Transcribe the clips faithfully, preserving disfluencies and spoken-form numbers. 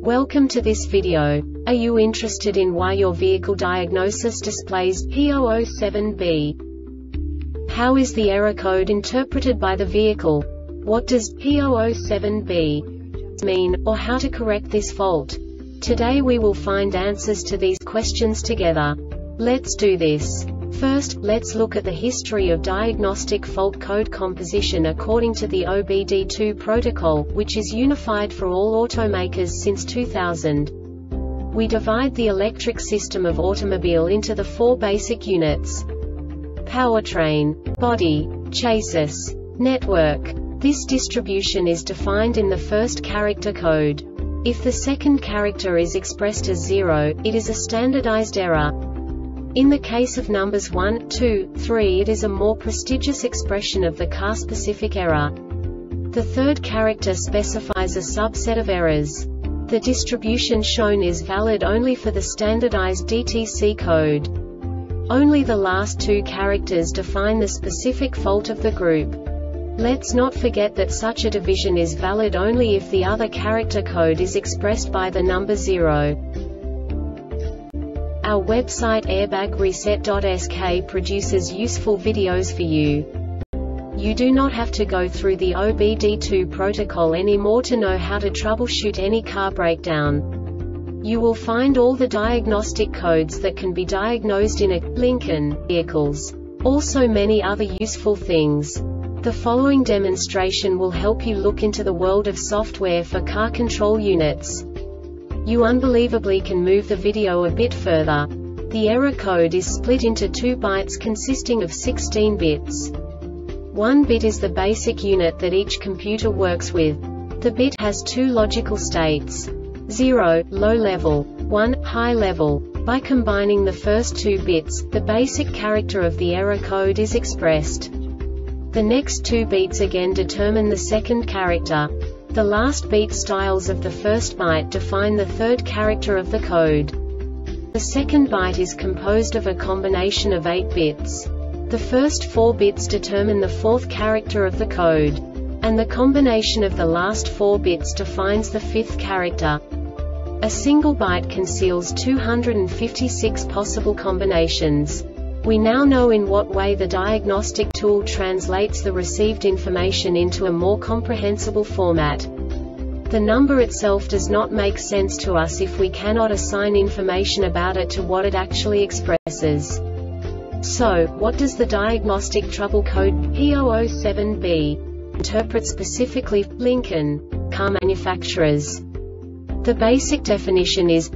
Welcome to this video. Are you interested in why your vehicle diagnosis displays P zero zero seven B? How is the error code interpreted by the vehicle? What does P zero zero seven B mean, or how to correct this fault? Today we will find answers to these questions together. Let's do this. First, let's look at the history of diagnostic fault code composition according to the O B D two protocol, which is unified for all automakers since two thousand. We divide the electric system of automobile into the four basic units: powertrain, body, chassis, network. This distribution is defined in the first character code. If the second character is expressed as zero, it is a standardized error. In the case of numbers one, two, three, it is a more prestigious expression of the car-specific error. The third character specifies a subset of errors. The distribution shown is valid only for the standardized D T C code. Only the last two characters define the specific fault of the group. Let's not forget that such a division is valid only if the other character code is expressed by the number zero. Our website airbag reset dot S K produces useful videos for you. You do not have to go through the O B D two protocol anymore to know how to troubleshoot any car breakdown. You will find all the diagnostic codes that can be diagnosed in a Lincoln vehicles. Also many other useful things. The following demonstration will help you look into the world of software for car control units. You unbelievably can move the video a bit further. The error code is split into two bytes consisting of sixteen bits. One bit is the basic unit that each computer works with. The bit has two logical states: zero, low level, one, high level. By combining the first two bits, the basic character of the error code is expressed. The next two beats again determine the second character. The last beat styles of the first byte define the third character of the code. The second byte is composed of a combination of eight bits. The first four bits determine the fourth character of the code. And the combination of the last four bits defines the fifth character. A single byte conceals two hundred fifty-six possible combinations. We now know in what way the diagnostic tool translates the received information into a more comprehensible format. The number itself does not make sense to us if we cannot assign information about it to what it actually expresses. So, what does the diagnostic trouble code P zero zero seven B interpret specifically for Lincoln car manufacturers? The basic definition is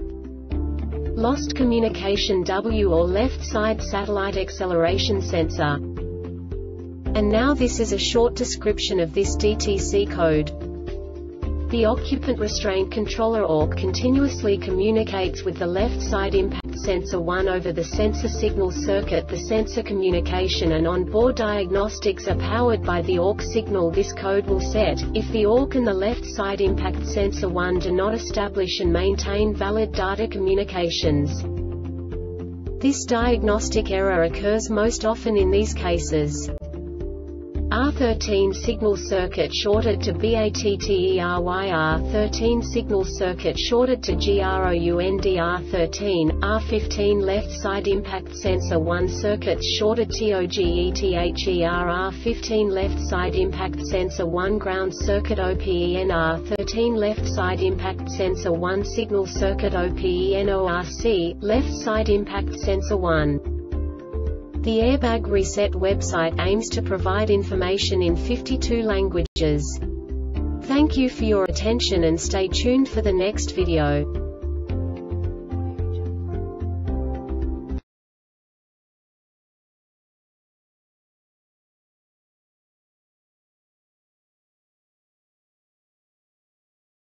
lost communication W or left side satellite acceleration sensor. And now this is a short description of this D T C code. The occupant restraint controller O R C continuously communicates with the left side impact sensor one over the sensor signal circuit. The sensor communication and on-board diagnostics are powered by the O R C signal this code will set, if the O R C and the left side impact sensor one do not establish and maintain valid data communications. This diagnostic error occurs most often in these cases: R thirteen signal circuit shorted to BATTERY, R thirteen signal circuit shorted to GROUND, R thirteen, R fifteen left side impact sensor one circuit shorted TOGETHER, R fifteen left side impact sensor one ground circuit OPEN, R thirteen left side impact sensor one signal circuit OPEN, O R C, left side impact sensor one. The Airbag Reset website aims to provide information in fifty-two languages. Thank you for your attention and stay tuned for the next video.